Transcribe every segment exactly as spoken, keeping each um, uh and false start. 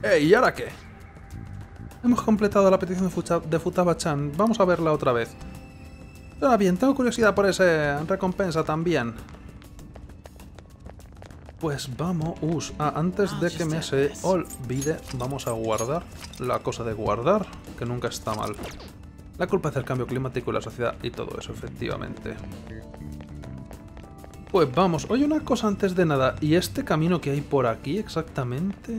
¡Ey! ¿Y ahora qué? Hemos completado la petición de, Fucha de Futaba-chan. Vamos a verla otra vez. Suena bien, tengo curiosidad por esa recompensa también. Pues vamos... Us, ah, antes de que me se olvide, vamos a guardar la cosa de guardar, que nunca está mal. La culpa es del cambio climático y la sociedad y todo eso, efectivamente. Pues vamos, oye, una cosa antes de nada. ¿Y este camino que hay por aquí exactamente?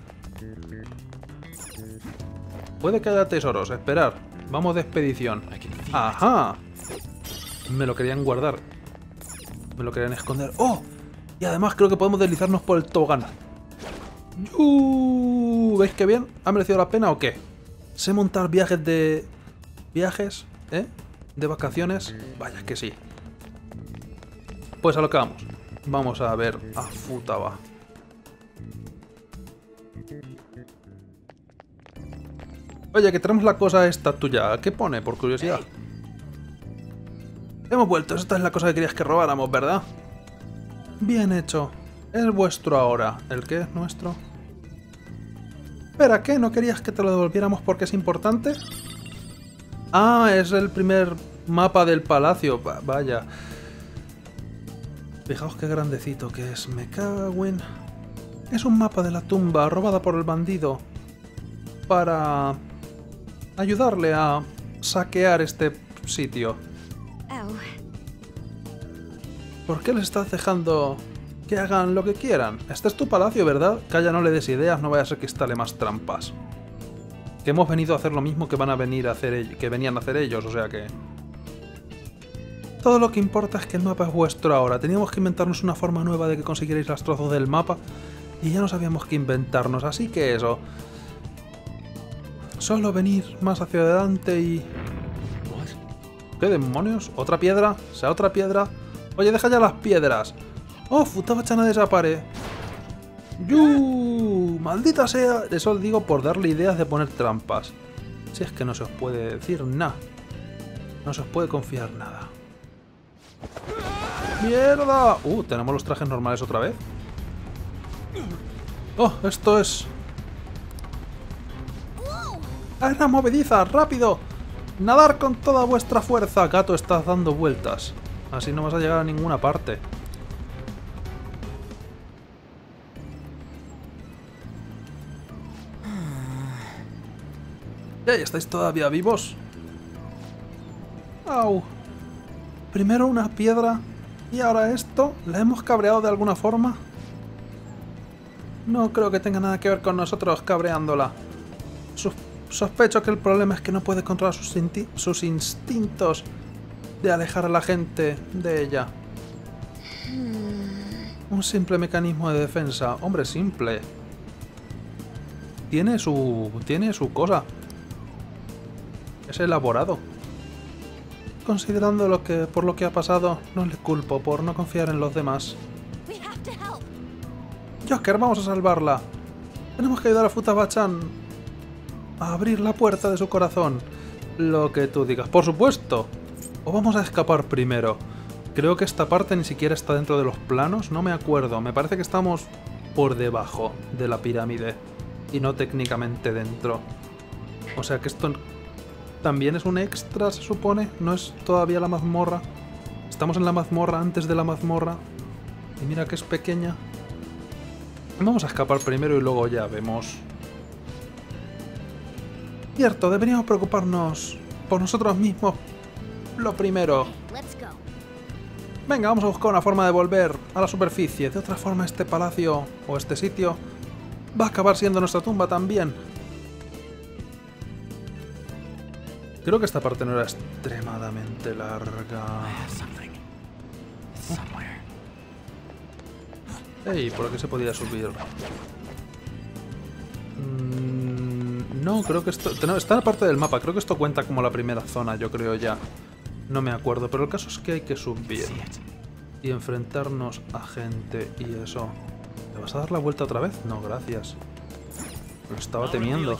Puede que haya tesoros, esperar. Vamos de expedición. ¡Ajá! Me lo querían guardar. Me lo querían esconder. ¡Oh! Y además creo que podemos deslizarnos por el tobogán. ¡Uh! ¿Veis qué bien? ¿Ha merecido la pena o qué? ¿Sé montar viajes de... viajes? ¿Eh? ¿De vacaciones? Vaya que sí. Pues a lo que vamos. Vamos a ver a Futaba. Oye, que tenemos la cosa esta tuya. ¿Qué pone, por curiosidad? Hemos vuelto. Esta es la cosa que querías que robáramos, ¿verdad? Bien hecho. Es vuestro ahora. ¿El qué es nuestro? Espera, ¿qué? ¿No querías que te lo devolviéramos porque es importante? Ah, es el primer mapa del palacio. Va- vaya. Fijaos qué grandecito que es. Me cago en... Es un mapa de la tumba robada por el bandido. Para... ayudarle a saquear este sitio. ¿Por qué les estás dejando que hagan lo que quieran? Este es tu palacio, ¿verdad? Calla, no le des ideas, no vaya a ser que instale más trampas. Que hemos venido a hacer lo mismo que van a venir a hacer ellos, que venían a hacer ellos, o sea que... Todo lo que importa es que el mapa es vuestro ahora. Teníamos que inventarnos una forma nueva de que consiguierais los trozos del mapa y ya no sabíamos qué inventarnos, así que eso... Solo venir más hacia adelante y... ¿Qué demonios? ¿Otra piedra? ¿Sea otra piedra? Oye, deja ya las piedras. ¡Oh, Futaba-chan ha desaparecido! ¡Yu! ¡Maldita sea! Eso lo digo por darle ideas de poner trampas. Si es que no se os puede decir nada. No se os puede confiar nada. ¡Mierda! Uh, ¿tenemos los trajes normales otra vez? ¡Oh, esto es... ¡Arena movediza! ¡Rápido! ¡Nadar con toda vuestra fuerza! Gato, estás dando vueltas. Así no vas a llegar a ninguna parte. ¿Y estáis todavía vivos? ¡Au! Primero una piedra y ahora esto. ¿La hemos cabreado de alguna forma? No creo que tenga nada que ver con nosotros cabreándola. Sus Sospecho que el problema es que no puede controlar sus, sus instintos de alejar a la gente de ella. Un simple mecanismo de defensa. Hombre, simple. Tiene su... tiene su cosa. Es elaborado. Considerando lo que por lo que ha pasado, no le culpo por no confiar en los demás. Joker, vamos a salvarla. Tenemos que ayudar a Futaba-chan a abrir la puerta de su corazón. Lo que tú digas. Por supuesto. O vamos a escapar primero. Creo que esta parte ni siquiera está dentro de los planos. No me acuerdo. Me parece que estamos por debajo de la pirámide. Y no técnicamente dentro. O sea que esto también es un extra, se supone. No es todavía la mazmorra. Estamos en la mazmorra antes de la mazmorra. Y mira que es pequeña. Vamos a escapar primero y luego ya vemos... Cierto, deberíamos preocuparnos por nosotros mismos lo primero. Venga, vamos a buscar una forma de volver a la superficie. De otra forma, este palacio o este sitio va a acabar siendo nuestra tumba también. Creo que esta parte no era extremadamente larga. Ey, ¿por qué se podía subir? Mm, no, creo que esto... Está en la parte del mapa. Creo que esto cuenta como la primera zona, yo creo ya. No me acuerdo, pero el caso es que hay que subir. Y enfrentarnos a gente y eso. ¿Me vas a dar la vuelta otra vez? No, gracias. Lo estaba temiendo.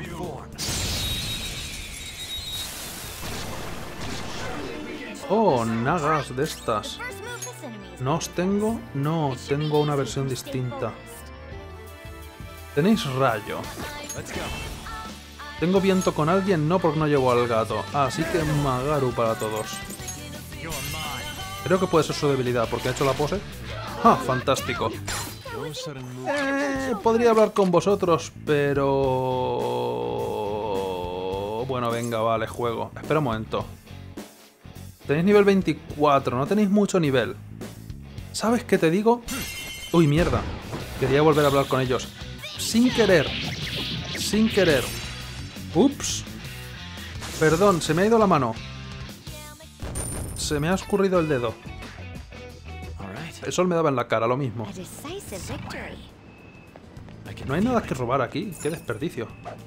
Oh, nagas de estas. ¿No os tengo? No, tengo una versión distinta. Tenéis rayo. ¿Tengo viento con alguien? No, porque no llevo al gato. Así que Magaru para todos. Creo que puede ser su debilidad, porque ha hecho la pose. ¡Ah, fantástico! Eh, podría hablar con vosotros, pero... Bueno, venga, vale, juego. Espera un momento. Tenéis nivel veinticuatro, no tenéis mucho nivel. ¿Sabes qué te digo? Uy, mierda. Quería volver a hablar con ellos. Sin querer. Sin querer. Ups. Perdón, se me ha ido la mano. Se me ha escurrido el dedo. El sol me daba en la cara, lo mismo. No hay nada que robar aquí. Qué desperdicio.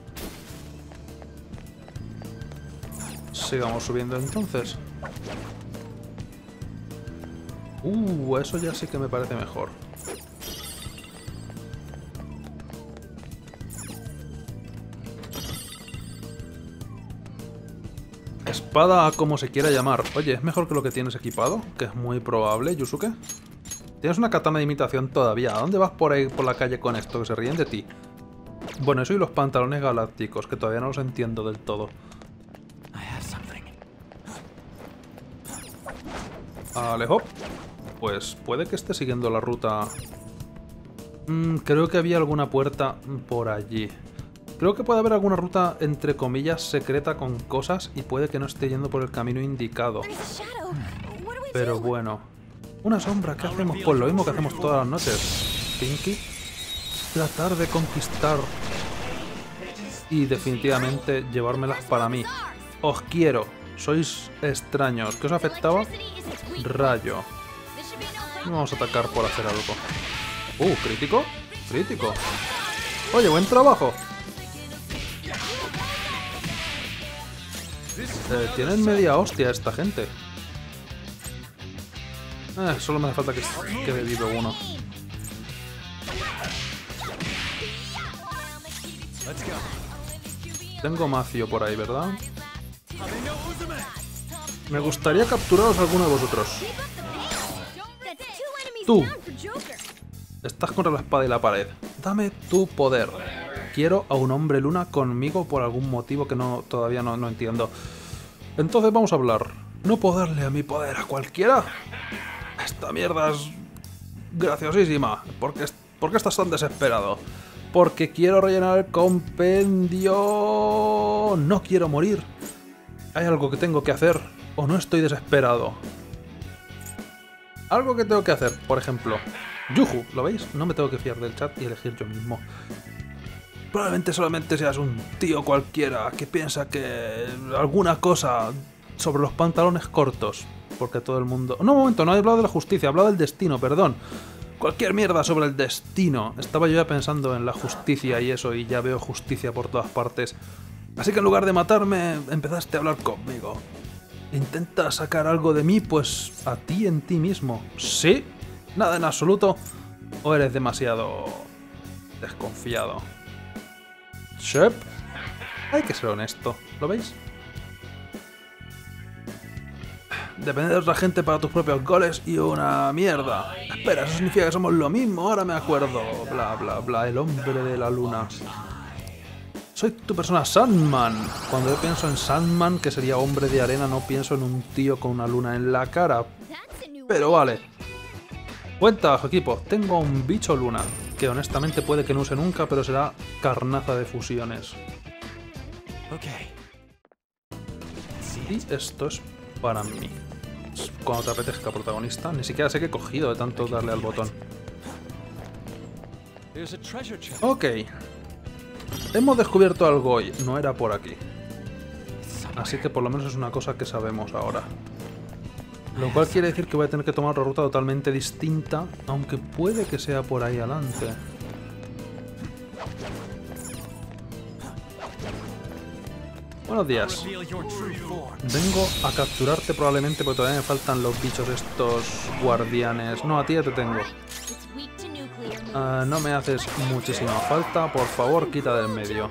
Sigamos subiendo entonces. Uh, eso ya sí que me parece mejor. Espada, como se quiera llamar. Oye, ¿es mejor que lo que tienes equipado? Que es muy probable, Yusuke. Tienes una katana de imitación todavía. ¿A dónde vas por ahí por la calle con esto? Que se ríen de ti. Bueno, eso y los pantalones galácticos, que todavía no los entiendo del todo. Alejo. Pues puede que esté siguiendo la ruta. Mm, creo que había alguna puerta por allí. Creo que puede haber alguna ruta, entre comillas, secreta con cosas y puede que no esté yendo por el camino indicado. Pero bueno. Una sombra, ¿qué hacemos? Pues lo mismo que hacemos todas las noches. Pinky. Tratar de conquistar y definitivamente llevármelas para mí. Os quiero. Sois extraños. ¿Qué os afectaba? Rayo. Vamos a atacar por hacer algo. Uh, crítico. Crítico. Oye, buen trabajo. Eh, tienen media hostia esta gente. Eh, solo me hace falta que quede vivo uno. Tengo macio por ahí, ¿verdad? Me gustaría capturaros a alguno de vosotros. Tú. Estás contra la espada y la pared. Dame tu poder. Quiero a un hombre luna conmigo por algún motivo que no todavía no, no entiendo. Entonces vamos a hablar. No puedo darle a mi poder a cualquiera. Esta mierda es graciosísima. ¿Por qué, ¿Por qué estás tan desesperado? Porque quiero rellenar el compendio. No quiero morir. Hay algo que tengo que hacer. O no estoy desesperado. Algo que tengo que hacer, por ejemplo. Yuju, ¿lo veis? No me tengo que fiar del chat y elegir yo mismo. Probablemente solamente seas un tío cualquiera que piensa que alguna cosa sobre los pantalones cortos. Porque todo el mundo... No, un momento, no he hablado de la justicia, he hablado del destino, perdón. Cualquier mierda sobre el destino. Estaba yo ya pensando en la justicia y eso, y ya veo justicia por todas partes. Así que en lugar de matarme, empezaste a hablar conmigo. Intenta sacar algo de mí, pues a ti en ti mismo. ¿Sí? ¿Nada en absoluto? ¿O eres demasiado desconfiado? Shep. Hay que ser honesto, ¿lo veis? Depender de otra gente para tus propios goles y una mierda. Espera, eso significa que somos lo mismo, ahora me acuerdo. Bla, bla, bla, el hombre de la luna. Soy tu persona Sandman. Cuando yo pienso en Sandman, que sería hombre de arena, no pienso en un tío con una luna en la cara. Pero vale. Buen trabajo, equipo. Tengo un bicho luna, que honestamente puede que no use nunca, pero será carnaza de fusiones. Y esto es para mí. Cuando te apetezca, protagonista. Ni siquiera sé qué he cogido de tanto darle al botón. Ok. Hemos descubierto algo hoy. No era por aquí. Así que por lo menos es una cosa que sabemos ahora. Lo cual quiere decir que voy a tener que tomar otra ruta totalmente distinta, aunque puede que sea por ahí adelante. Buenos días. Vengo a capturarte probablemente porque todavía me faltan los bichos estos guardianes. No, a ti ya te tengo. Uh, no me haces muchísima falta. Por favor, quita del medio.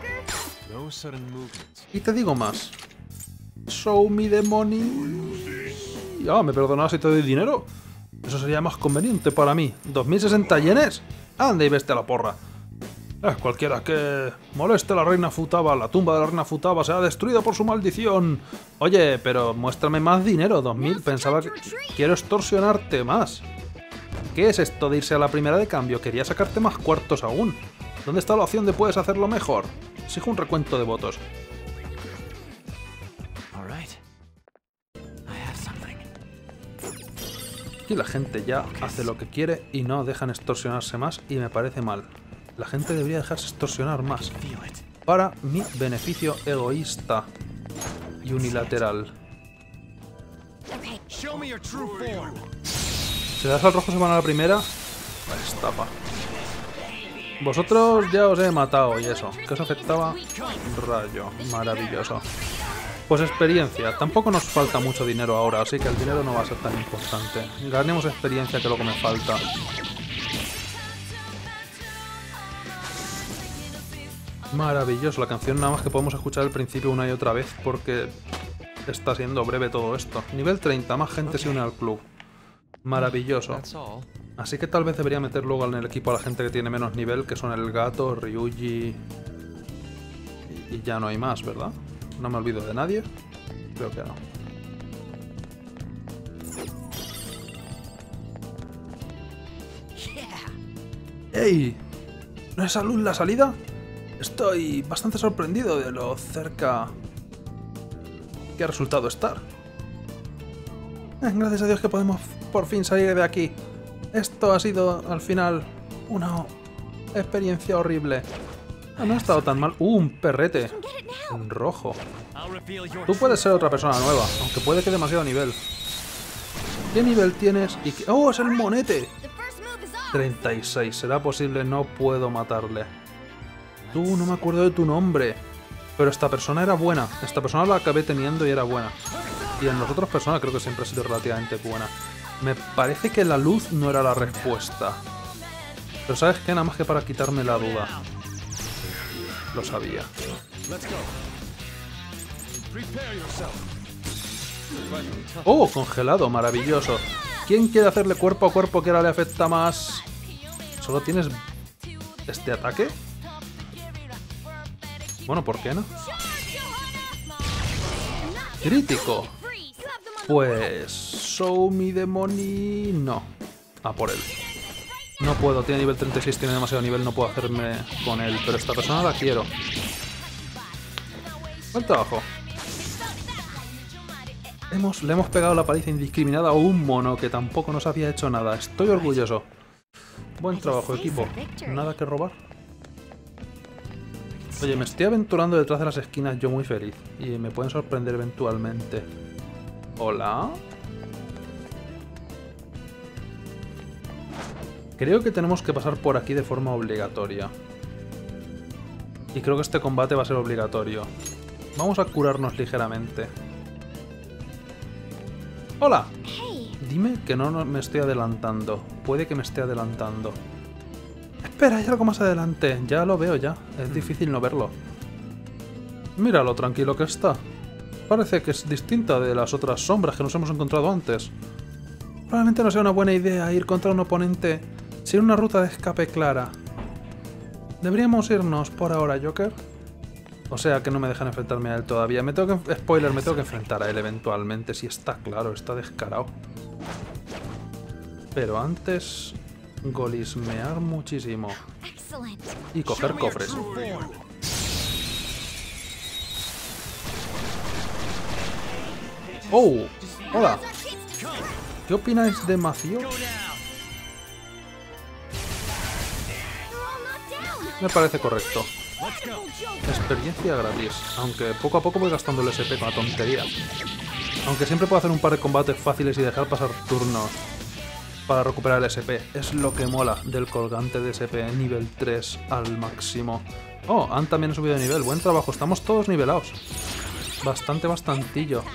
Y te digo más. Show me the money. Ah, ¿me perdonabas si te doy dinero? Eso sería más conveniente para mí. ¿dos mil sesenta yenes? Anda y vete a la porra. Eh, cualquiera que moleste a la reina Futaba, la tumba de la reina Futaba será destruida por su maldición. Oye, pero muéstrame más dinero, dos mil. Pensaba que... Quiero extorsionarte más. ¿Qué es esto de irse a la primera de cambio? Quería sacarte más cuartos aún. ¿Dónde está la opción de puedes hacerlo mejor? Exijo un recuento de votos. Aquí la gente ya hace lo que quiere y no dejan extorsionarse más y me parece mal. La gente debería dejarse extorsionar más. Para mi beneficio egoísta y unilateral. Si das al rojo se van a la primera. Pues tapa. Vosotros ya os he matado y eso. ¿Qué os afectaba? Rayo. Maravilloso. Pues experiencia. Tampoco nos falta mucho dinero ahora, así que el dinero no va a ser tan importante. Ganemos experiencia, que es lo que me falta. Maravilloso. La canción nada más que podemos escuchar al principio una y otra vez porque está siendo breve todo esto. Nivel treinta. Más gente se une al club. Maravilloso. Así que tal vez debería meter luego en el equipo a la gente que tiene menos nivel, que son el gato, Ryuji... Y ya no hay más, ¿verdad? No me olvido de nadie. Creo que no. ¡Ey! ¿No es salud la salida? Estoy bastante sorprendido de lo cerca que ha resultado estar. Eh, gracias a Dios que podemos por fin salir de aquí. Esto ha sido, al final, una experiencia horrible. Ah, no ha estado tan mal. ¡Uh, un perrete! En rojo. Tú puedes ser otra persona nueva, aunque puede que demasiado nivel. ¿Qué nivel tienes? Y qué... ¡Oh, es el monete! treinta y seis. ¿Será posible? No puedo matarle. Tú, no me acuerdo de tu nombre. Pero esta persona era buena. Esta persona la acabé teniendo y era buena. Y en las otras personas creo que siempre ha sido relativamente buena. Me parece que la luz no era la respuesta. Pero ¿sabes qué? Nada más que para quitarme la duda. Lo sabía. ¡Oh! Congelado, maravilloso. ¿Quién quiere hacerle cuerpo a cuerpo que ahora le afecta más? ¿Solo tienes este ataque? Bueno, ¿por qué no? Crítico. Pues... Show me the money... No. A por él. No puedo, tiene nivel treinta y seis, tiene demasiado nivel, no puedo hacerme con él. Pero esta persona la quiero. Buen trabajo. Hemos, le hemos pegado la paliza indiscriminada a un mono que tampoco nos había hecho nada. Estoy orgulloso. Buen trabajo, equipo. Nada que robar. Oye, me estoy aventurando detrás de las esquinas yo muy feliz. Y me pueden sorprender eventualmente. ¿Hola? Creo que tenemos que pasar por aquí de forma obligatoria. Y creo que este combate va a ser obligatorio. Vamos a curarnos ligeramente. ¡Hola! Dime que no me estoy adelantando. Puede que me esté adelantando. Espera, hay algo más adelante. Ya lo veo ya. Es difícil no verlo. Mira lo tranquilo que está. Parece que es distinta de las otras sombras que nos hemos encontrado antes. Probablemente no sea una buena idea ir contra un oponente sin una ruta de escape clara. Deberíamos irnos por ahora, Joker. O sea que no me dejan enfrentarme a él todavía. Me tengo que... Spoiler, me tengo que enfrentar a él eventualmente. Si está claro, está descarado. Pero antes... golismear muchísimo. Y coger cofres. ¡Oh! ¡Hola! ¿Qué opináis de Macio? Me parece correcto. Experiencia gratis. Aunque poco a poco voy gastando el S P con la tontería. Aunque siempre puedo hacer un par de combates fáciles y dejar pasar turnos para recuperar el S P. Es lo que mola del colgante de S P nivel tres al máximo. Oh, Han también ha subido de nivel. Buen trabajo. Estamos todos nivelados. Bastante, bastantillo.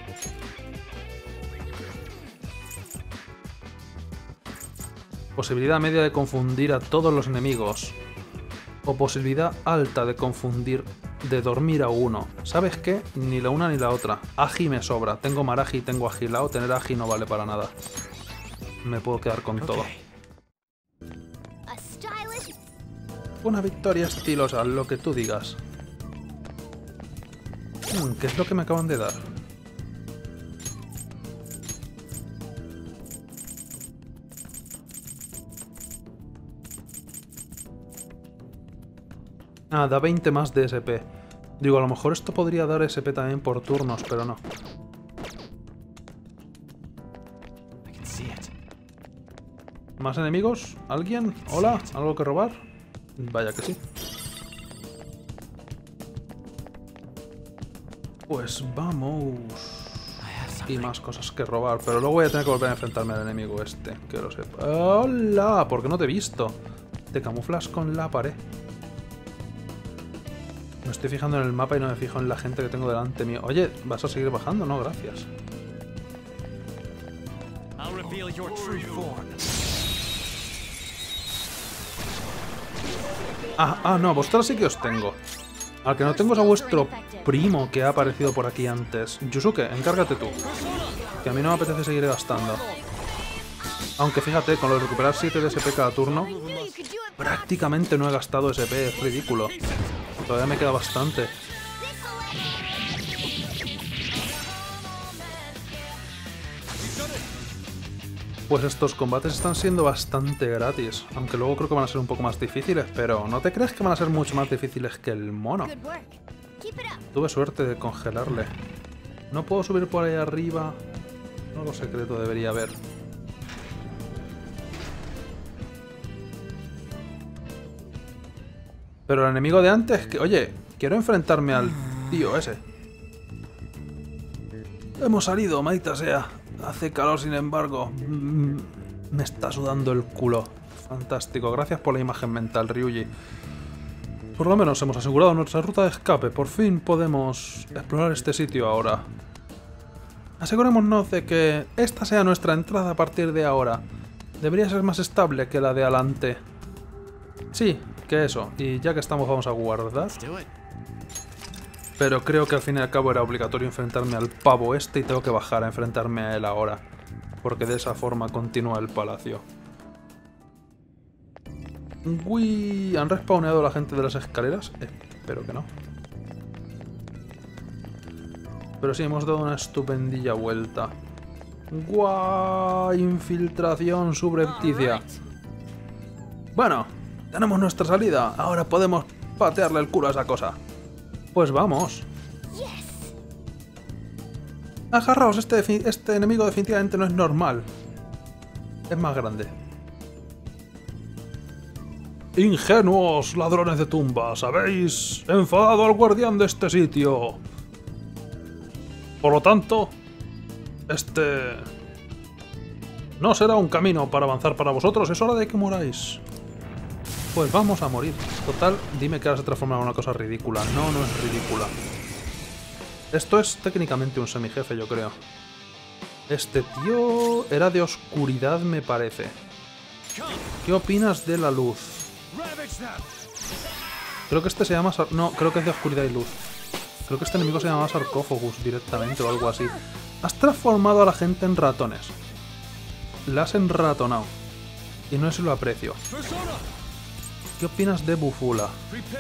Posibilidad media de confundir a todos los enemigos. O posibilidad alta de confundir, de dormir a uno. ¿Sabes qué? Ni la una ni la otra. Agi me sobra. Tengo Maraji y tengo Agilao. Tener Agi no vale para nada. Me puedo quedar con todo. Fue una victoria estilosa, lo que tú digas. Hmm, ¿qué es lo que me acaban de dar? Ah, da veinte más de S P. Digo, a lo mejor esto podría dar S P también por turnos, pero no. ¿Más enemigos? ¿Alguien? ¿Hola? ¿Algo que robar? Vaya que sí. Pues vamos. Y más cosas que robar, pero luego voy a tener que volver a enfrentarme al enemigo este, que lo sepa. ¡Hola! ¿Por qué no te he visto? Te camuflas con la pared. Me estoy fijando en el mapa y no me fijo en la gente que tengo delante mío. Oye, ¿vas a seguir bajando? No, gracias. Ah, ah, no, vosotros sí que os tengo. Al que no tengo es a vuestro primo que ha aparecido por aquí antes. Yusuke, encárgate tú. Que a mí no me apetece seguir gastando. Aunque fíjate, con lo de recuperar siete de S P cada turno, prácticamente no he gastado S P, es ridículo. Todavía me queda bastante. Pues estos combates están siendo bastante gratis, aunque luego creo que van a ser un poco más difíciles, pero ¿no te crees que van a ser mucho más difíciles que el mono? Tuve suerte de congelarle. No puedo subir por ahí arriba. Algo secreto debería haber. Pero el enemigo de antes, que oye, quiero enfrentarme al tío ese. Hemos salido, maldita sea. Hace calor, sin embargo. Me está sudando el culo. Fantástico, gracias por la imagen mental, Ryuji. Por lo menos hemos asegurado nuestra ruta de escape. Por fin podemos explorar este sitio ahora. Asegurémonos de que esta sea nuestra entrada a partir de ahora. Debería ser más estable que la de adelante. Sí, que eso. Y ya que estamos vamos a guardar. Pero creo que al fin y al cabo era obligatorio enfrentarme al pavo este y tengo que bajar a enfrentarme a él ahora. Porque de esa forma continúa el palacio. Uy, ¿han respawneado la gente de las escaleras? Eh, espero que no. Pero sí, hemos dado una estupendilla vuelta. ¡Guau! Infiltración subrepticia. Bueno, tenemos nuestra salida. Ahora podemos patearle el culo a esa cosa. Pues vamos. Agarraos, este, este enemigo definitivamente no es normal. Es más grande. Ingenuos ladrones de tumbas, habéis enfadado al guardián de este sitio. Por lo tanto, este no será un camino para avanzar para vosotros, es hora de que muráis. Pues vamos a morir. Total, dime que ahora se transforma en una cosa ridícula. No, no es ridícula. Esto es técnicamente un semijefe, yo creo. Este tío era de oscuridad, me parece. ¿Qué opinas de la luz? Creo que este se llama... No, creo que es de oscuridad y luz. Creo que este enemigo se llama Sarcófagus directamente o algo así. Has transformado a la gente en ratones. La has enratonado. Y no es lo aprecio. ¿Qué opinas de Bufula?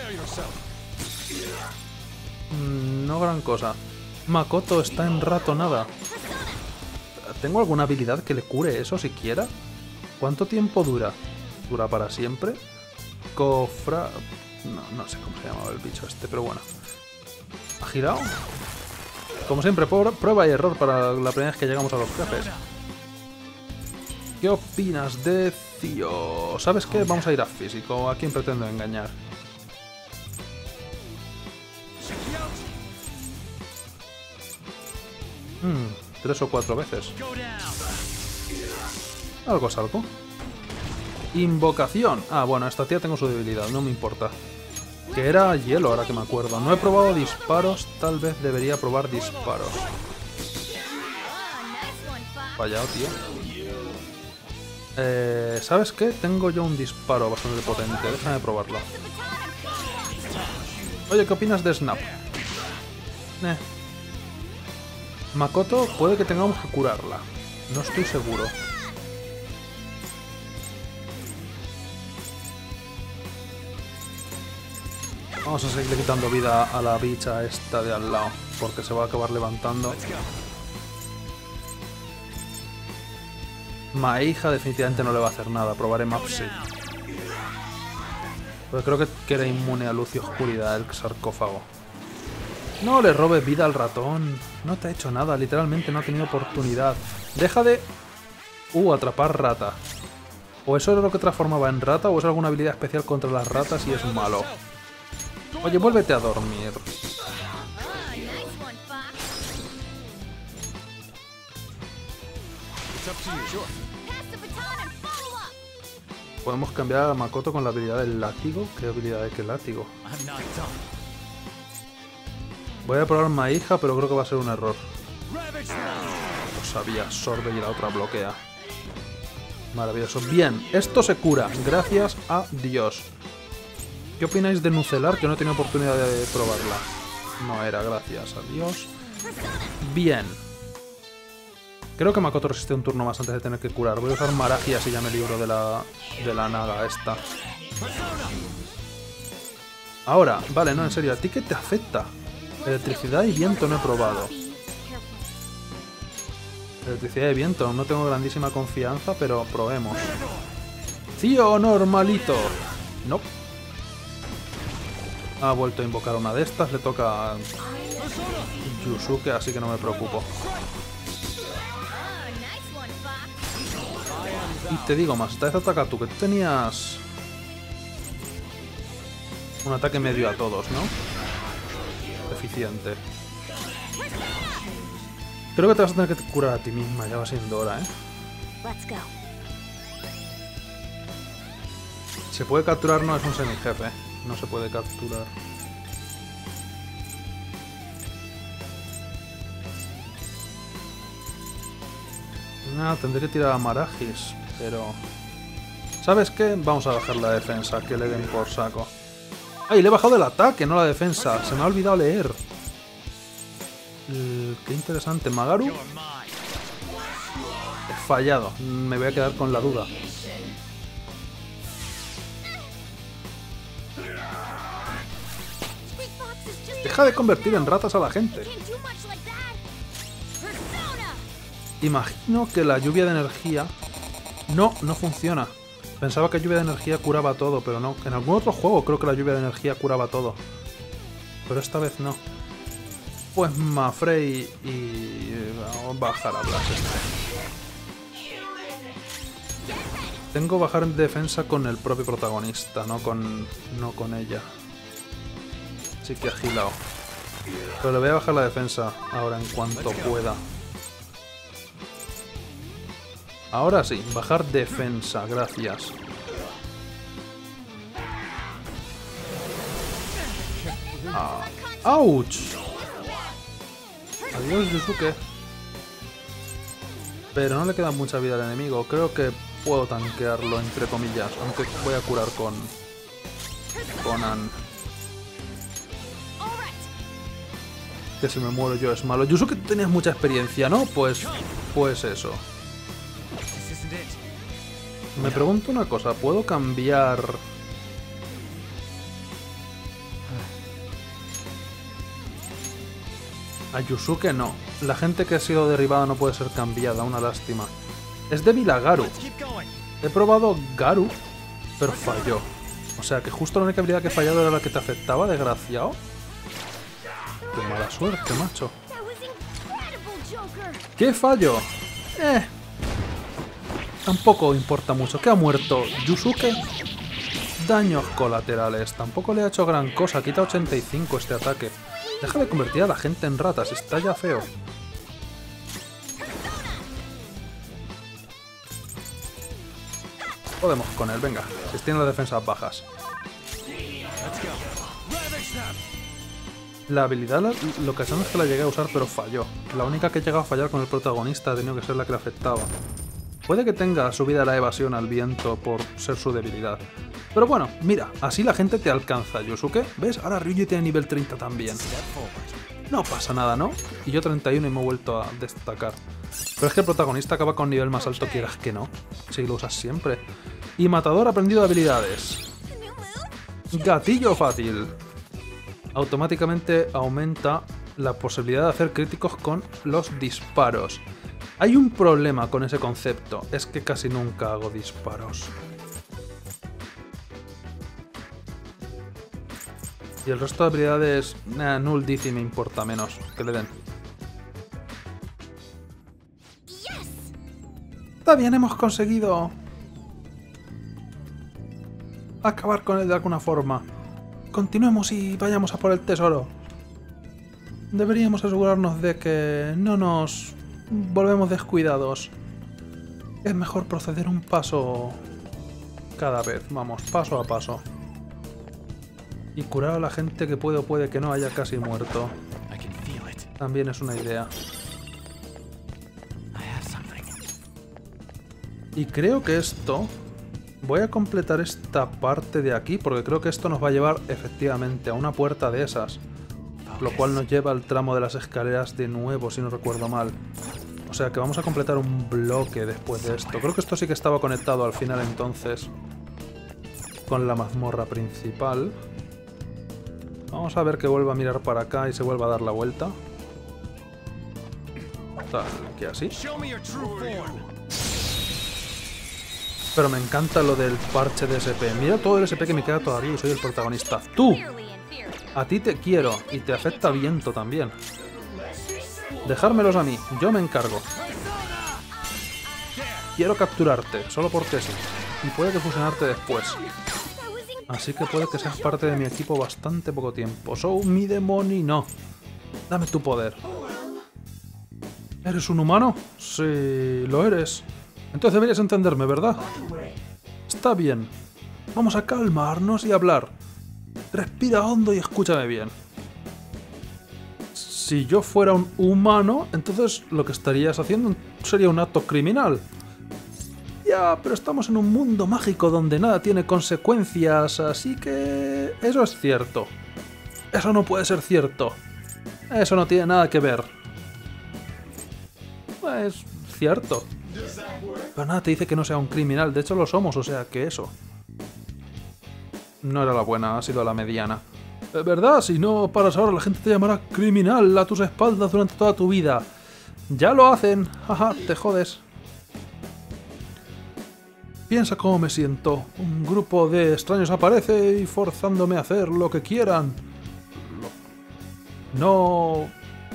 Mm, no gran cosa. Makoto está enratonada. ¿Tengo alguna habilidad que le cure eso siquiera? ¿Cuánto tiempo dura? ¿Dura para siempre? Cofra... No, no sé cómo se llamaba el bicho este, pero bueno. ¿Ha girado? Como siempre, prueba y error para la primera vez que llegamos a los jefes. ¿Qué opinas de Cio? ¿Sabes qué? Vamos a ir a físico. ¿A quién pretendo engañar? Hmm, tres o cuatro veces. Algo es algo. Invocación. Ah, bueno, esta tía tengo su debilidad, no me importa. Que era hielo, ahora que me acuerdo. No he probado disparos, tal vez debería probar disparos. Fallado, tío. Eh, ¿Sabes qué? Tengo yo un disparo bastante potente. Déjame probarlo. Oye, ¿qué opinas de Snap? Eh. Makoto puede que tengamos que curarla. No estoy seguro. Vamos a seguirle quitando vida a la bicha esta de al lado, porque se va a acabar levantando. Maija definitivamente no le va a hacer nada, probaré Mapsi. Pero creo que, que era inmune a luz y oscuridad el sarcófago. No le robes vida al ratón. No te ha hecho nada, literalmente no ha tenido oportunidad. Deja de... Uh, atrapar rata. O eso era lo que transformaba en rata, o es alguna habilidad especial contra las ratas y es malo. Oye, vuélvete a dormir. Podemos cambiar a Makoto con la habilidad del látigo. ¿Qué habilidad es que látigo? Voy a probar Maija, pero creo que va a ser un error. Lo sabía, absorbe y la otra bloquea. Maravilloso. Bien, esto se cura, gracias a Dios. ¿Qué opináis de Nucelar? Que no he tenido oportunidad de probarla. No era, gracias a Dios. Bien. Creo que Makoto resiste un turno más antes de tener que curar. Voy a usar Maragi así ya me libro de la, de la naga esta. Ahora, vale, no, en serio, ¿a ti qué te afecta? Electricidad y viento no he probado. Electricidad y viento, no tengo grandísima confianza, pero probemos. ¡Tío normalito! No. Ha vuelto a invocar una de estas, le toca a Yusuke, así que no me preocupo. Y te digo más, esta vez ataca tú, que tú tenías un ataque medio a todos, ¿no? Eficiente. Creo que te vas a tener que curar a ti misma, ya va siendo hora, ¿eh? ¿Se puede capturar? No, es un semijefe. No se puede capturar. Nada, tendré que tirar a Maragis, pero... ¿Sabes qué? Vamos a bajar la defensa, que le den por saco. ¡Ay, le he bajado el ataque, no la defensa! Se me ha olvidado leer. Uh, qué interesante. Magaru. He fallado. Me voy a quedar con la duda. Deja de convertir en ratas a la gente. Imagino que la lluvia de energía... No, no funciona. Pensaba que lluvia de energía curaba todo, pero no. En algún otro juego creo que la lluvia de energía curaba todo. Pero esta vez no. Pues Mafrey y... Vamos a bajar a Blas este. Tengo que bajar en defensa con el propio protagonista, no con, no con ella. Así que agilado. Pero le voy a bajar la defensa ahora en cuanto pueda. Ahora sí, bajar defensa, gracias. Ah. ¡Auch! Adiós, Yusuke. Pero no le queda mucha vida al enemigo. Creo que puedo tanquearlo, entre comillas. Aunque voy a curar con... Con Ann. Que si me muero yo es malo. Yusuke, tenías mucha experiencia, ¿no? Pues... Pues eso. Me pregunto una cosa. ¿Puedo cambiar...? A Yusuke no. La gente que ha sido derribada no puede ser cambiada, una lástima. Es débil a Garu. He probado Garu, pero falló. O sea que justo la única habilidad que he fallado era la que te afectaba, desgraciado. Qué mala suerte, macho. ¿Qué fallo? Eh. Tampoco importa mucho. ¿Qué ha muerto? Yusuke. Daños colaterales. Tampoco le ha hecho gran cosa. Quita ochenta y cinco este ataque. Deja de convertir a la gente en ratas. Está ya feo. Podemos con él. Venga. Si tiene las defensas bajas. La habilidad, lo que son es que la llegué a usar, pero falló. La única que he llegado a fallar con el protagonista ha tenido que ser la que le afectaba. Puede que tenga subida la evasión al viento por ser su debilidad. Pero bueno, mira, así la gente te alcanza, Yusuke. ¿Ves? Ahora Ryuji tiene nivel treinta también. No pasa nada, ¿no? Y yo treinta y uno y me he vuelto a destacar. Pero es que el protagonista acaba con nivel más alto, quieras que no. Si lo usas siempre. Y Matador ha aprendido habilidades. Gatillo fácil. automáticamente aumenta la posibilidad de hacer críticos con los disparos. Hay un problema con ese concepto, es que casi nunca hago disparos. Y el resto de habilidades, nah, Null dice me importa menos que le den. Está bien, hemos conseguido acabar con él de alguna forma. Continuemos y vayamos a por el tesoro. Deberíamos asegurarnos de que no nos volvemos descuidados. Es mejor proceder un paso cada vez, vamos, paso a paso. Y curar a la gente que puede o puede que no haya casi muerto. También es una idea. Y creo que esto... Voy a completar esta parte de aquí porque creo que esto nos va a llevar efectivamente a una puerta de esas. Lo cual nos lleva al tramo de las escaleras de nuevo, si no recuerdo mal. O sea que vamos a completar un bloque después de esto. Creo que esto sí que estaba conectado al final entonces con la mazmorra principal. Vamos a ver que vuelva a mirar para acá y se vuelva a dar la vuelta. Tal que así. Pero me encanta lo del parche de S P. Mira todo el S P que me queda todavía y soy el protagonista. ¡Tú! A ti te quiero y te afecta viento también. Dejármelos a mí, yo me encargo. Quiero capturarte, solo porque sí. Y puede que fusionarte después. Así que puede que seas parte de mi equipo bastante poco tiempo. So mi demonio, no. Dame tu poder. ¿Eres un humano? Sí, lo eres. Entonces deberías entenderme, ¿verdad? Está bien. Vamos a calmarnos y hablar. Respira hondo y escúchame bien. Si yo fuera un humano, entonces lo que estarías haciendo sería un acto criminal. Ya, pero estamos en un mundo mágico donde nada tiene consecuencias, así que... Eso es cierto. Eso no puede ser cierto. Eso no tiene nada que ver. Es cierto. Pero nada te dice que no sea un criminal. De hecho lo somos, o sea que eso. No era la buena, ha sido la mediana. ¿Es verdad? Si no paras ahora, la gente te llamará criminal a tus espaldas durante toda tu vida. Ya lo hacen. Jaja, te jodes. Piensa cómo me siento. Un grupo de extraños aparece y forzándome a hacer lo que quieran. No...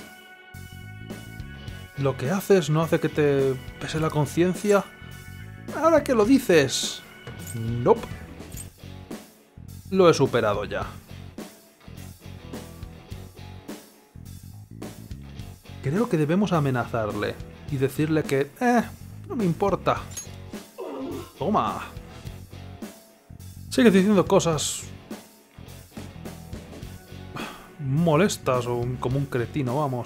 ¿Lo que haces no hace que te pese la conciencia? Ahora que lo dices... Nope. Lo he superado ya. Creo que debemos amenazarle y decirle que... Eh, no me importa. Toma. Sigues diciendo cosas... molestas o como un cretino, vamos.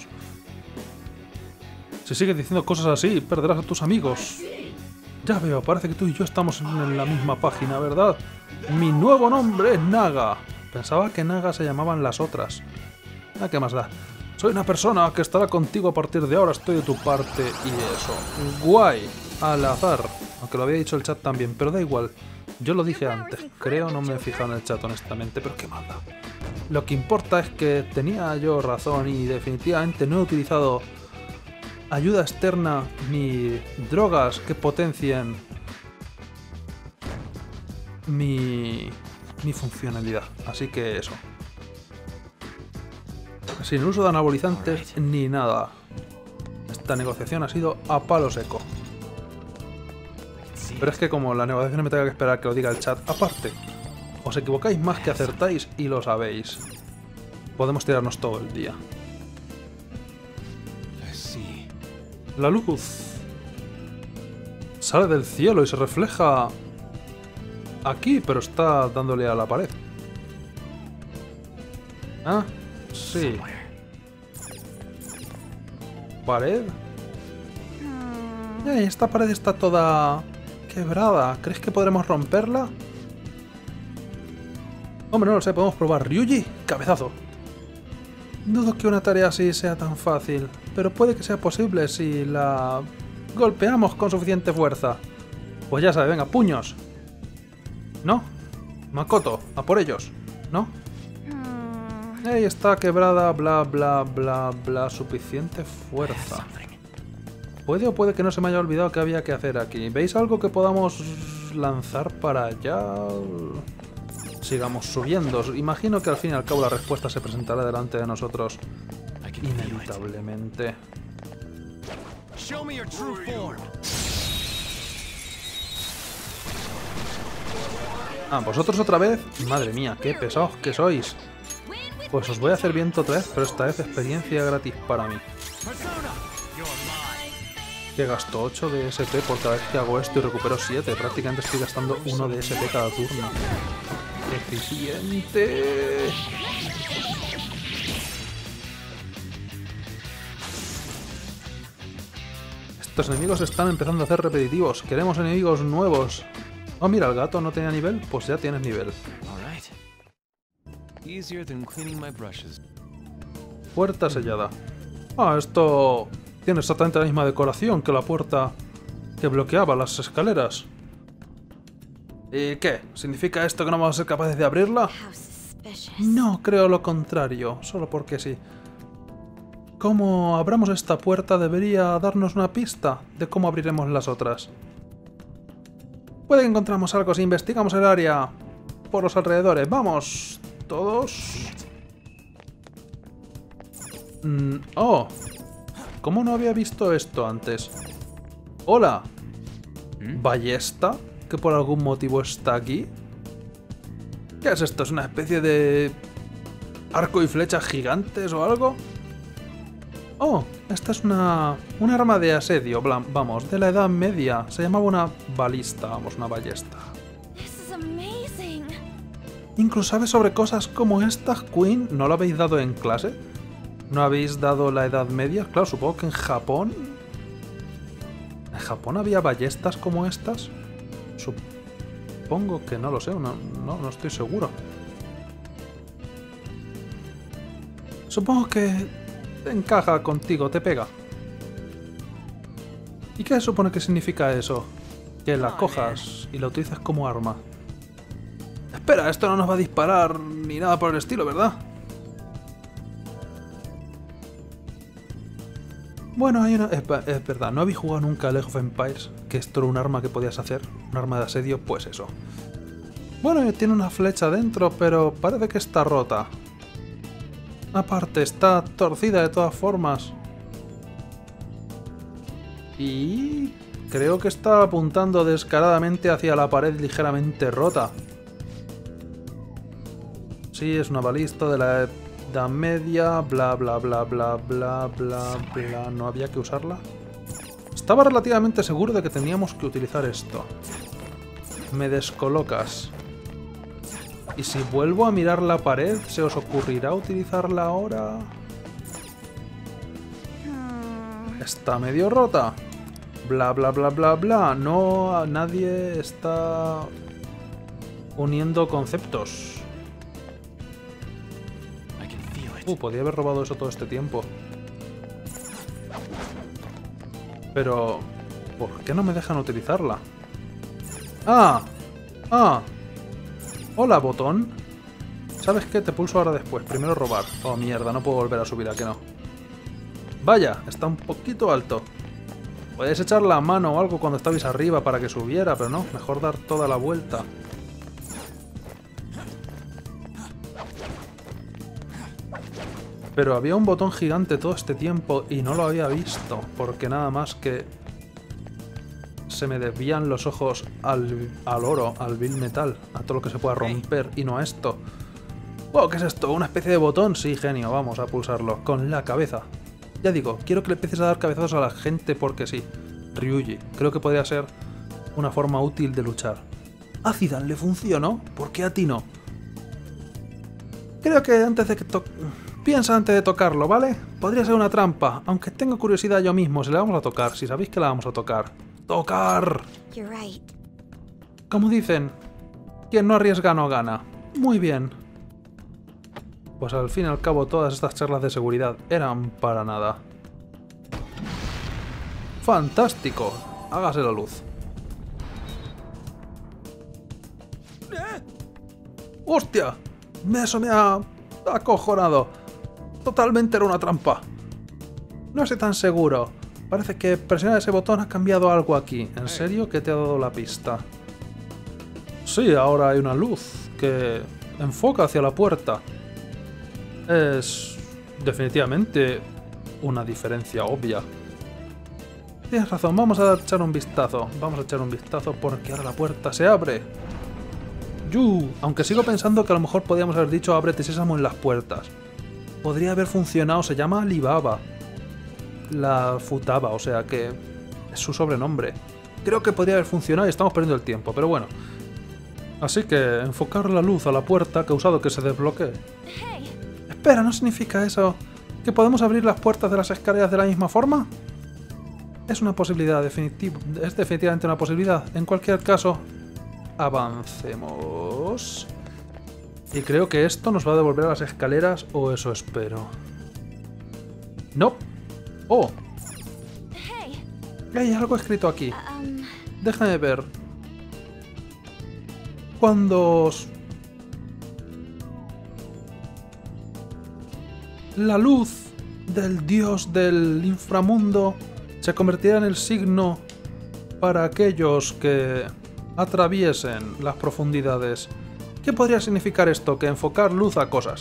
Si sigues diciendo cosas así, perderás a tus amigos. Ya veo, parece que tú y yo estamos en la misma página, ¿verdad? Mi nuevo nombre es Naga. Pensaba que Naga se llamaban las otras. Ah, ¿qué más da? Soy una persona que estará contigo a partir de ahora, estoy de tu parte y eso. Guay. Al azar. Aunque lo había dicho el chat también, pero da igual. Yo lo dije antes, creo no me he fijado en el chat honestamente, pero qué manda. Lo que importa es que tenía yo razón y definitivamente no he utilizado ayuda externa ni drogas que potencien mi, mi funcionalidad. Así que eso. Sin uso de anabolizantes ni nada. Esta negociación ha sido a palo seco. Pero es que como la negociación me tenga que esperar que lo diga el chat aparte. Os equivocáis más que acertáis y lo sabéis. Podemos tirarnos todo el día. La luz sale del cielo y se refleja aquí, pero está dándole a la pared. Ah, sí. ¿Pared? Ay, esta pared está toda quebrada. ¿Crees que podremos romperla? Hombre, no lo sé, podemos probar. Ryuji, cabezazo. Dudo que una tarea así sea tan fácil, pero puede que sea posible si la golpeamos con suficiente fuerza. Pues ya sabe, venga, puños. ¿No? Makoto, a por ellos. ¿No? Hey, está quebrada, bla, bla, bla, bla. Suficiente fuerza. Puede o puede que no se me haya olvidado qué había que hacer aquí. ¿Veis algo que podamos lanzar para allá? Sigamos subiendo. Imagino que al fin y al cabo la respuesta se presentará delante de nosotros. Inevitablemente. Ah, ¿vosotros otra vez? Madre mía, qué pesados que sois. Pues os voy a hacer viento otra vez, pero esta vez experiencia gratis para mí. Que gasto ocho de S P por cada vez que hago esto y recupero siete. Prácticamente estoy gastando uno de S P cada turno. ¡Eficiente! Estos enemigos están empezando a ser repetitivos. Queremos enemigos nuevos. Oh, mira, el gato no tenía nivel. Pues ya tienes nivel. Puerta sellada. Ah, esto tiene exactamente la misma decoración que la puerta que bloqueaba las escaleras. ¿Y qué? ¿Significa esto que no vamos a ser capaces de abrirla? No, creo lo contrario, solo porque sí. ¿Cómo abramos esta puerta debería darnos una pista de cómo abriremos las otras? Puede que encontramos algo si investigamos el área por los alrededores. ¡Vamos! Todos. Mm, oh. ¿Cómo no había visto esto antes? Hola. ¿Ballesta? ¿Que por algún motivo está aquí? ¿Qué es esto? ¿Es una especie de arco y flechas gigantes o algo? Oh, esta es una... un arma de asedio, vamos, de la Edad Media. Se llamaba una balista, vamos, una ballesta. Incluso sabes sobre cosas como estas, Queen. ¿No lo habéis dado en clase? ¿No habéis dado la Edad Media? Claro, supongo que en Japón... ¿En Japón había ballestas como estas? Supongo que no lo sé, no, no, no estoy seguro. Supongo que encaja contigo, te pega. ¿Y qué supone que significa eso? Que la cojas y la utilizas como arma. Espera, esto no nos va a disparar ni nada por el estilo, ¿verdad? Bueno, hay una... Es, es verdad, ¿no habéis jugado nunca a Age of Empires? Que esto era un arma que podías hacer, un arma de asedio, pues eso. Bueno, tiene una flecha dentro, pero parece que está rota. Aparte, está torcida de todas formas. Y... creo que está apuntando descaradamente hacia la pared ligeramente rota. Sí, es una balista de la Edad Media, bla bla bla bla bla bla bla... ¿No había que usarla? Estaba relativamente seguro de que teníamos que utilizar esto. Me descolocas. ¿Y si vuelvo a mirar la pared, se os ocurrirá utilizarla ahora? Está medio rota. Bla bla bla bla bla. No, nadie está uniendo conceptos. Uh, podía haber robado eso todo este tiempo. Pero... ¿por qué no me dejan utilizarla? ¡Ah! ¡Ah! Hola, botón. ¿Sabes qué? Te pulso ahora después. Primero robar. Oh, mierda, no puedo volver a subir, ¿a que no? Vaya, está un poquito alto. Podéis echar la mano o algo cuando estabais arriba para que subiera, pero no, mejor dar toda la vuelta. Pero había un botón gigante todo este tiempo y no lo había visto, porque nada más que se me desvían los ojos al, al oro, al bill metal, a todo lo que se pueda romper y no a esto. Oh, ¿qué es esto? ¿Una especie de botón? Sí, genio, vamos a pulsarlo, con la cabeza. Ya digo, quiero que le empieces a dar cabezazos a la gente porque sí. Ryuji, creo que podría ser una forma útil de luchar. ¿A Zidane le funcionó? ¿Por qué a ti no? Creo que antes de que to... Piensa antes de tocarlo, ¿vale? Podría ser una trampa, aunque tengo curiosidad yo mismo si la vamos a tocar, si sabéis que la vamos a tocar. ¡Tocar! Como dicen, quien no arriesga no gana. Muy bien. Pues al fin y al cabo todas estas charlas de seguridad eran para nada. ¡Fantástico! Hágase la luz. ¡Hostia! Eso me ha... acojonado. Totalmente era una trampa. No estoy tan seguro. Parece que presionar ese botón ha cambiado algo aquí. ¿En serio? ¿Qué te ha dado la pista? Sí, ahora hay una luz que enfoca hacia la puerta. Es definitivamente una diferencia obvia. Tienes razón, vamos a echar un vistazo. Vamos a echar un vistazo porque ahora la puerta se abre. ¡Yu! Aunque sigo pensando que a lo mejor podríamos haber dicho ábrete sésamo en las puertas. Podría haber funcionado, se llama Alibaba. La Futaba, o sea que es su sobrenombre. Creo que podría haber funcionado y estamos perdiendo el tiempo, pero bueno. Así que enfocar la luz a la puerta ha causado que se desbloquee. Espera, ¿no significa eso que podemos abrir las puertas de las escaleras de la misma forma? Es una posibilidad, definitiva, es definitivamente una posibilidad. En cualquier caso, avancemos. Y creo que esto nos va a devolver a las escaleras, o eso espero. No. Oh. Hay algo escrito aquí. Déjame ver. Cuando la luz del dios del inframundo se convertirá en el signo para aquellos que atraviesen las profundidades. ¿Qué podría significar esto? Que enfocar luz a cosas.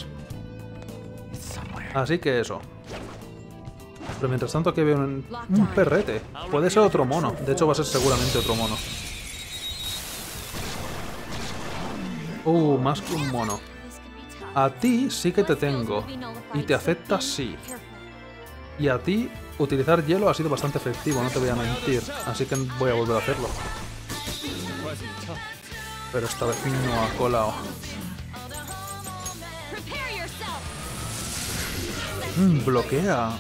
Así que eso. Pero mientras tanto aquí veo un, un perrete. Puede ser otro mono. De hecho va a ser seguramente otro mono. Uh, más que un mono. A ti sí que te tengo. Y te aceptas sí. Y a ti utilizar hielo ha sido bastante efectivo, no te voy a mentir. Así que voy a volver a hacerlo. Pero esta vez no ha colado. Mm, bloquea.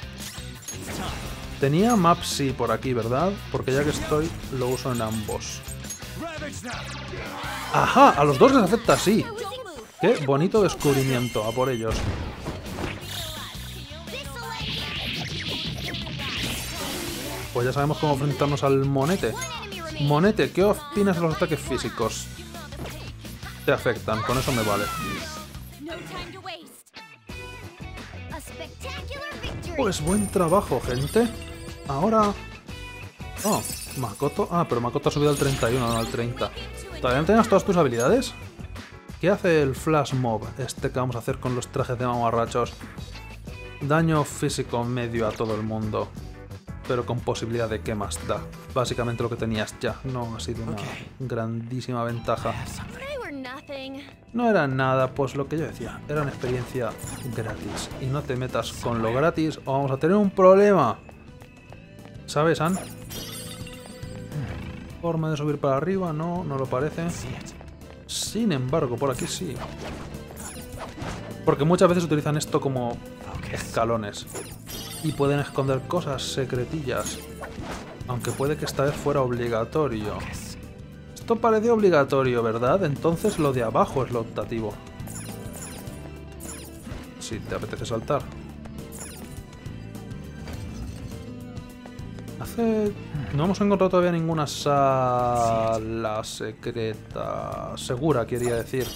Tenía Mapsy por aquí, ¿verdad? Porque ya que estoy, lo uso en ambos. ¡Ajá! A los dos les afecta así. ¡Qué bonito descubrimiento! A por ellos. Pues ya sabemos cómo enfrentarnos al monete. Monete, ¿qué opinas de los ataques físicos? Te afectan, con eso me vale. Pues buen trabajo, gente. Ahora... Oh, Makoto... Ah, pero Makoto ha subido al treinta y uno, no al treinta. ¿Todavía no tenías todas tus habilidades? ¿Qué hace el Flash Mob, este que vamos a hacer con los trajes de mamarrachos? Daño físico medio a todo el mundo. Pero con posibilidad de que más da. Básicamente lo que tenías ya. No ha sido una grandísima ventaja. No era nada, pues lo que yo decía. Era una experiencia gratis. Y no te metas con lo gratis o vamos a tener un problema. ¿Sabes, Ann? Forma de subir para arriba, no, no lo parece. Sin embargo, por aquí sí. Porque muchas veces utilizan esto como escalones. Y pueden esconder cosas secretillas. Aunque puede que esta vez fuera obligatorio. Esto parece obligatorio, ¿verdad? Entonces lo de abajo es lo optativo. Si te apetece saltar. Hace... No hemos encontrado todavía ninguna sala secreta... Segura, quería decir.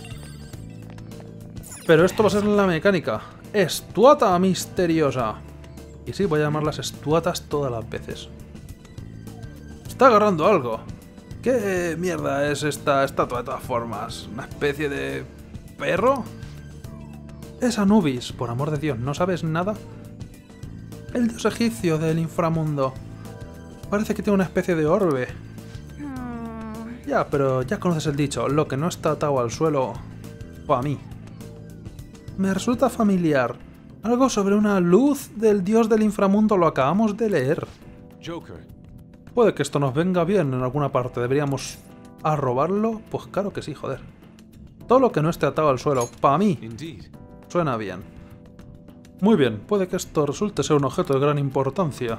Pero esto va a ser la mecánica. Estuata misteriosa. Y sí, voy a llamarlas estuatas todas las veces. Está agarrando algo. ¿Qué mierda es esta estatua de todas formas? ¿Una especie de perro? Es Anubis, por amor de Dios, ¿no sabes nada? El dios egipcio del inframundo. Parece que tiene una especie de orbe. Ya, pero ya conoces el dicho, lo que no está atado al suelo, para mí. Me resulta familiar. Algo sobre una luz del dios del inframundo lo acabamos de leer. Joker. Puede que esto nos venga bien en alguna parte. ¿Deberíamos a robarlo? Pues claro que sí, joder. Todo lo que no esté atado al suelo, para mí, Indeed. suena bien. Muy bien, puede que esto resulte ser un objeto de gran importancia.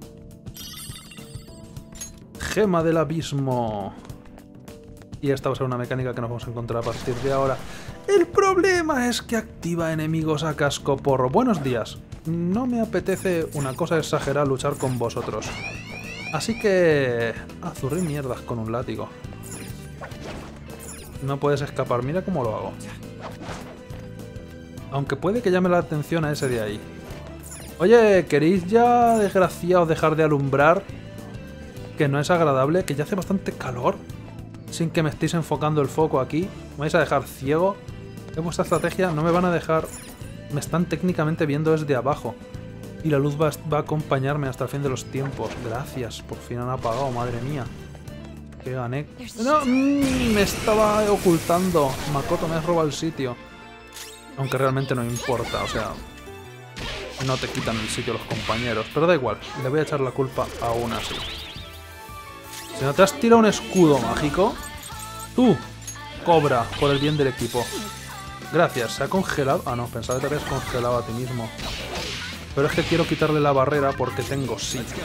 Gema del abismo. Y esta va a ser una mecánica que nos vamos a encontrar a partir de ahora. El problema es que activa enemigos a cascoporro. Buenos días. No me apetece una cosa exagerada luchar con vosotros. Así que... azurrir mierdas con un látigo. No puedes escapar. Mira cómo lo hago. Aunque puede que llame la atención a ese de ahí. Oye, ¿queréis ya, desgraciados, dejar de alumbrar? Que no es agradable, que ya hace bastante calor. Sin que me estéis enfocando el foco aquí. ¿Me vais a dejar ciego? Es vuestra estrategia, no me van a dejar... Me están técnicamente viendo desde abajo. Y la luz va, va a acompañarme hasta el fin de los tiempos. Gracias, por fin han apagado, madre mía. Que gané. No, mmm, me estaba ocultando. Makoto me has robado el sitio. Aunque realmente no importa, o sea... No te quitan el sitio los compañeros. Pero da igual, le voy a echar la culpa aún así. Si no te has tirado un escudo mágico... Tú, cobra por el bien del equipo. Gracias, ¿se ha congelado? Ah, no, pensaba que te habías congelado a ti mismo. Pero es que quiero quitarle la barrera porque tengo sitio.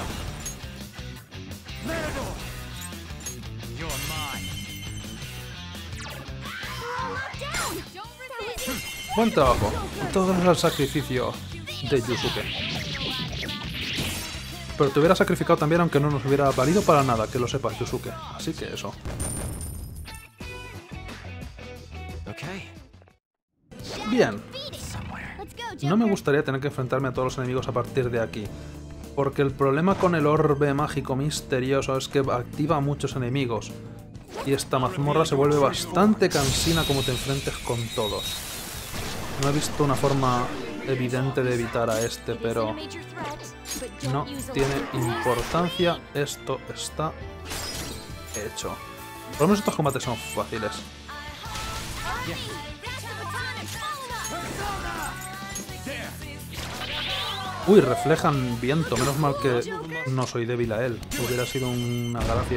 Buen trabajo. Todo es el sacrificio de Yusuke. Pero te hubiera sacrificado también aunque no nos hubiera valido para nada, que lo sepas, Yusuke. Así que eso. Bien. No me gustaría tener que enfrentarme a todos los enemigos a partir de aquí. Porque el problema con el orbe mágico misterioso es que activa a muchos enemigos. Y esta mazmorra se vuelve bastante cansina como te enfrentes con todos. No he visto una forma evidente de evitar a este, pero... No tiene importancia. Esto está hecho. Por lo menos estos combates son fáciles. Uy, reflejan viento. Menos mal que no soy débil a él. Hubiera sido una gracia.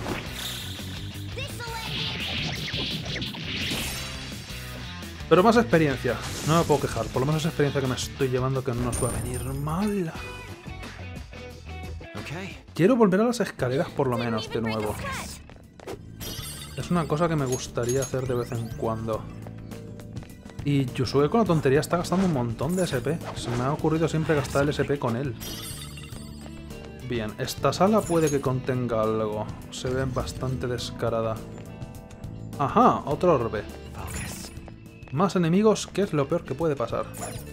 Pero más experiencia. No me puedo quejar. Por lo menos esa experiencia que me estoy llevando que no nos va a venir mal. Quiero volver a las escaleras por lo menos de nuevo. Es una cosa que me gustaría hacer de vez en cuando. Y Yusuke con la tontería está gastando un montón de S P. Se me ha ocurrido siempre gastar el S P con él. Bien, esta sala puede que contenga algo. Se ve bastante descarada. Ajá, otro orbe. Más enemigos, que es lo peor que puede pasar.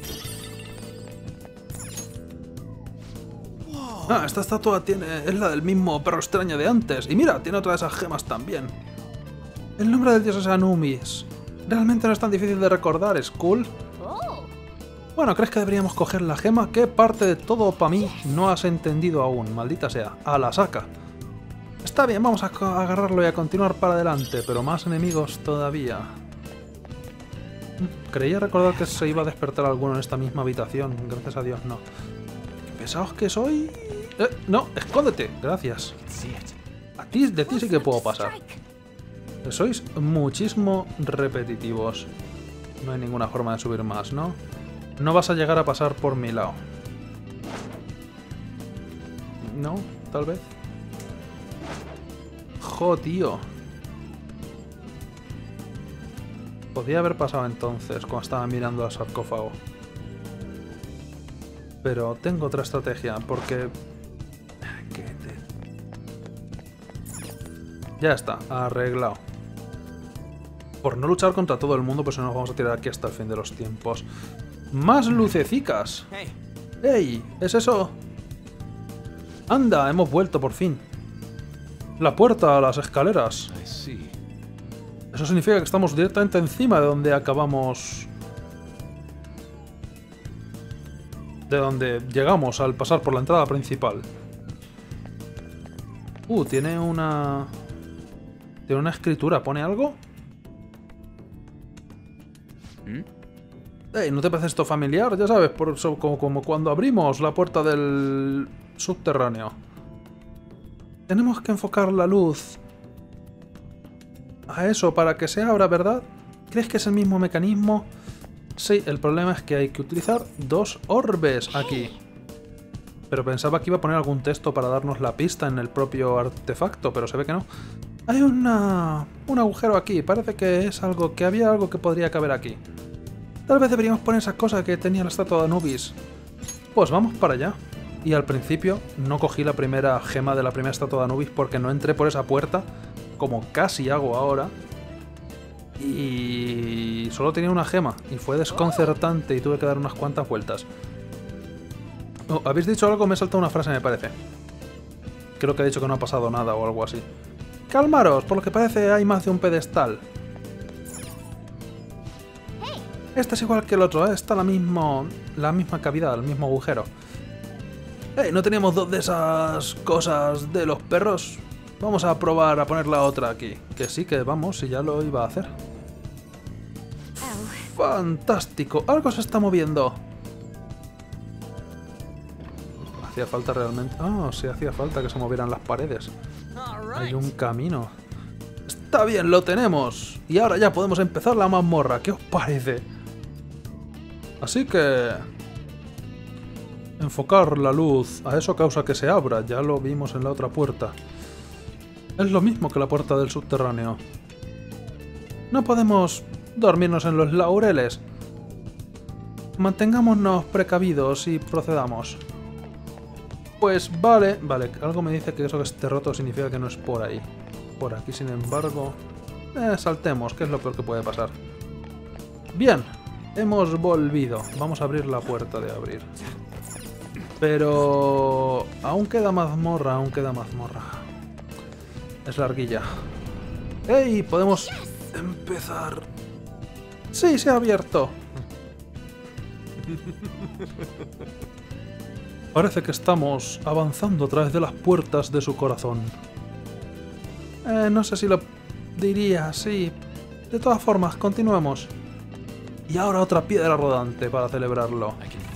Ah, esta estatua tiene, es la del mismo perro extraño de antes. Y mira, tiene otra de esas gemas también. El nombre del dios es Anubis. Realmente no es tan difícil de recordar, ¿es cool? Bueno, ¿crees que deberíamos coger la gema? ¿Qué parte de todo para mí no has entendido aún? Maldita sea, a la saca. Está bien, vamos a agarrarlo y a continuar para adelante, pero más enemigos todavía. Creía recordar que se iba a despertar alguno en esta misma habitación. Gracias a Dios, no. ¿Qué pesados que soy? Eh, no, escóndete. Gracias. A ti, de ti sí que puedo pasar. Sois muchísimo repetitivos. No hay ninguna forma de subir más, ¿no? No vas a llegar a pasar por mi lado. No, tal vez. Jo, tío. Podría haber pasado entonces, cuando estaba mirando al sarcófago. Pero tengo otra estrategia, porque... ¿Qué te... Ya está, arreglado. Por no luchar contra todo el mundo, pues nos vamos a tirar aquí hasta el fin de los tiempos. ¡Más lucecicas! ¡Ey! ¿Es eso? ¡Anda! Hemos vuelto por fin. La puerta a las escaleras. Eso significa que estamos directamente encima de donde acabamos... De donde llegamos al pasar por la entrada principal. Uh, tiene una... Tiene una escritura. ¿Pone algo? Hey, ¿no te parece esto familiar? Ya sabes, por eso, como, como cuando abrimos la puerta del subterráneo. Tenemos que enfocar la luz a eso para que se abra, ¿verdad? ¿Crees que es el mismo mecanismo? Sí, el problema es que hay que utilizar dos orbes aquí. Pero pensaba que iba a poner algún texto para darnos la pista en el propio artefacto, pero se ve que no. Hay una... un agujero aquí, parece que es algo, que había algo que podría caber aquí. Tal vez deberíamos poner esa cosa que tenía la estatua de Anubis. Pues vamos para allá. Y al principio no cogí la primera gema de la primera estatua de Anubis porque no entré por esa puerta, como casi hago ahora. Y solo tenía una gema y fue desconcertante y tuve que dar unas cuantas vueltas. Oh, ¿habéis dicho algo? Me he saltado una frase, me parece. Creo que ha dicho que no ha pasado nada o algo así. Calmaros, por lo que parece hay más de un pedestal. Este es igual que el otro, ¿eh? Está la, mismo, la misma cavidad, el mismo agujero. Hey, ¿no teníamos dos de esas cosas de los perros? Vamos a probar a poner la otra aquí. Que sí, que vamos, si ya lo iba a hacer. ¡Fantástico! Algo se está moviendo. Hacía falta realmente... Ah, sí, hacía falta que se movieran las paredes. Hay un camino. Está bien, lo tenemos. Y ahora ya podemos empezar la mazmorra. ¿Qué os parece? Así que... enfocar la luz a eso causa que se abra. Ya lo vimos en la otra puerta. Es lo mismo que la puerta del subterráneo. No podemos dormirnos en los laureles. Mantengámonos precavidos y procedamos. Pues vale, vale, algo me dice que eso que esté roto significa que no es por ahí. Por aquí, sin embargo... Eh, saltemos, que es lo peor que puede pasar. Bien, hemos volvido. Vamos a abrir la puerta de abrir. Pero... aún queda mazmorra, aún queda mazmorra. Es larguilla. ¡Ey! Podemos empezar. ¡Sí, se ha abierto! Parece que estamos avanzando a través de las puertas de su corazón. Eh, no sé si lo diría así. De todas formas, continuemos. Y ahora otra piedra rodante para celebrarlo.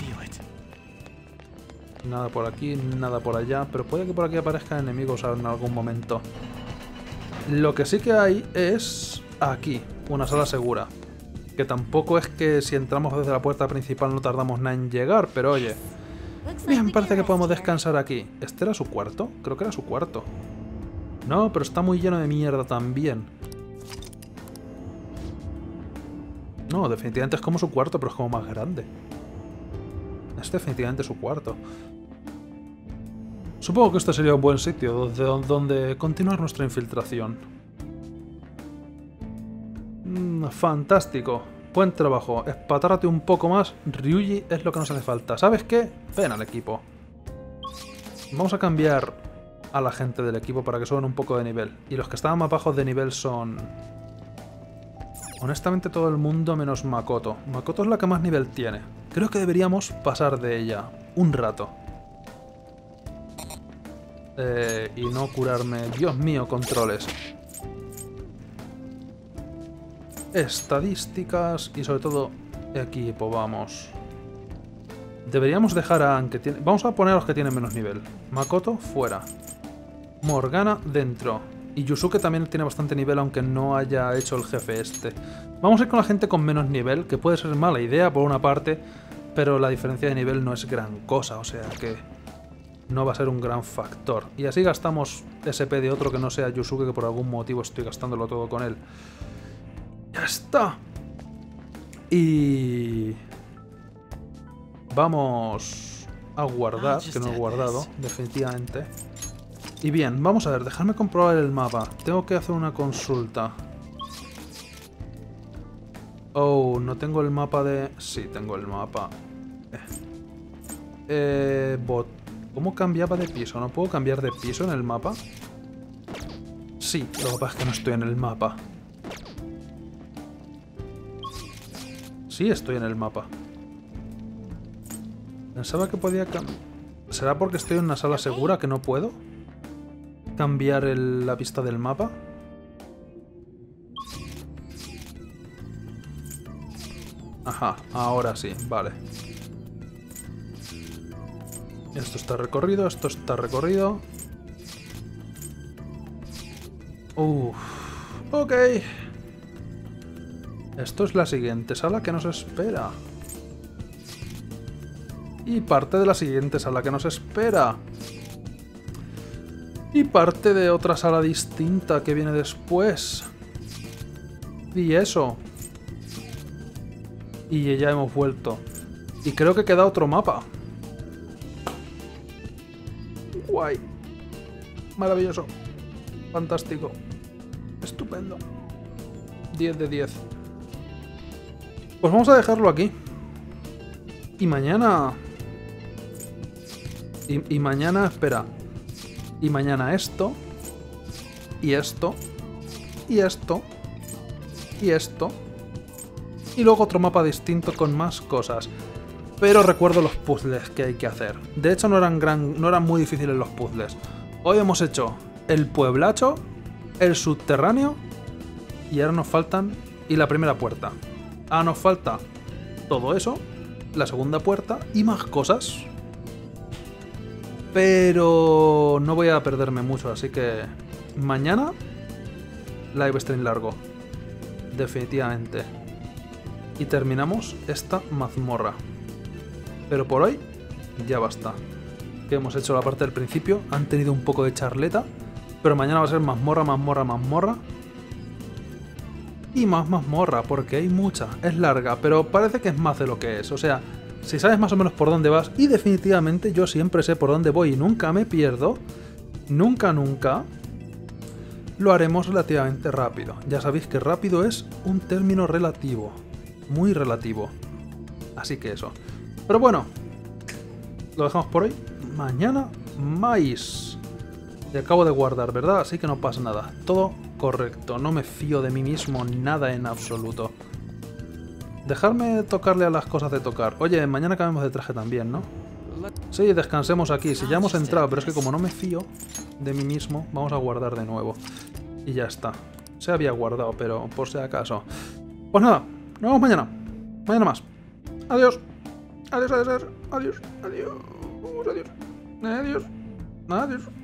Nada por aquí, nada por allá, pero puede que por aquí aparezcan enemigos en algún momento. Lo que sí que hay es aquí, una sala segura. Que tampoco es que si entramos desde la puerta principal no tardamos nada en llegar, pero oye... Bien, parece que podemos descansar aquí. ¿Este era su cuarto? Creo que era su cuarto. No, pero está muy lleno de mierda también. No, definitivamente es como su cuarto, pero es como más grande. Es definitivamente su cuarto. Supongo que este sería un buen sitio donde, donde continuar nuestra infiltración. Mm, fantástico. Buen trabajo. Espatárate un poco más. Ryuji es lo que nos hace falta. ¿Sabes qué? Ven al equipo. Vamos a cambiar a la gente del equipo para que suban un poco de nivel. Y los que estaban más bajos de nivel son... honestamente todo el mundo menos Makoto. Makoto es la que más nivel tiene. Creo que deberíamos pasar de ella un rato. Eh, y no curarme. Dios mío, controles. Estadísticas y sobre todo equipo, vamos. Deberíamos dejar a Ann que tiene... Vamos a poner a los que tienen menos nivel. Makoto, fuera. Morgana, dentro. Y Yusuke también tiene bastante nivel, aunque no haya hecho el jefe este. Vamos a ir con la gente con menos nivel, que puede ser mala idea por una parte, pero la diferencia de nivel no es gran cosa, o sea que no va a ser un gran factor. Y así gastamos S P de otro que no sea Yusuke, que por algún motivo estoy gastándolo todo con él. ¡Ya está! Y... vamos a guardar, que no he guardado, definitivamente. Y bien, vamos a ver, dejadme comprobar el mapa. Tengo que hacer una consulta. Oh, no tengo el mapa de... Sí, tengo el mapa. Eh, eh bot... ¿Cómo cambiaba de piso? ¿No puedo cambiar de piso en el mapa? Sí, lo que pasa es que no estoy en el mapa. Sí, estoy en el mapa. Pensaba que podía cambiar... ¿Será porque estoy en una sala segura que no puedo cambiar el, la vista del mapa? Ajá, ahora sí, vale. Esto está recorrido, esto está recorrido. Uff, ok. Esto es la siguiente sala que nos espera. Y parte de la siguiente sala que nos espera. Y parte de otra sala distinta que viene después. Y eso. Y ya hemos vuelto. Y creo que queda otro mapa. Guay. Maravilloso. Fantástico. Estupendo. diez de diez. Pues vamos a dejarlo aquí. Y mañana... Y, y mañana, espera. Y mañana esto. Y esto. Y esto. Y esto. Y luego otro mapa distinto con más cosas. Pero recuerdo los puzzles que hay que hacer. De hecho no eran, gran, no eran muy difíciles los puzzles. Hoy hemos hecho el pueblacho, el subterráneo y ahora nos faltan... Y la primera puerta. Ahora nos falta todo eso, la segunda puerta y más cosas. Pero no voy a perderme mucho, así que mañana live stream largo. Definitivamente. Y terminamos esta mazmorra. Pero por hoy ya basta. Que hemos hecho la parte del principio, han tenido un poco de charleta, pero mañana va a ser mazmorra, mazmorra, mazmorra. Y más mazmorra, porque hay mucha. Es larga, pero parece que es más de lo que es. O sea, si sabes más o menos por dónde vas, y definitivamente yo siempre sé por dónde voy y nunca me pierdo, nunca, nunca, lo haremos relativamente rápido. Ya sabéis que rápido es un término relativo. Muy relativo. Así que eso. Pero bueno, lo dejamos por hoy. Mañana más. Y acabo de guardar, ¿verdad? Así que no pasa nada. Todo correcto. No me fío de mí mismo nada en absoluto. Dejarme tocarle a las cosas de tocar. Oye, mañana cambiamos de traje también, ¿no? Sí, descansemos aquí. Si ya hemos entrado, pero es que como no me fío de mí mismo, vamos a guardar de nuevo. Y ya está. Se había guardado, pero por si acaso. Pues nada, nos vemos mañana. Mañana más. Adiós. Adiós, adiós, adiós, adiós, adiós, adiós, adiós, adiós.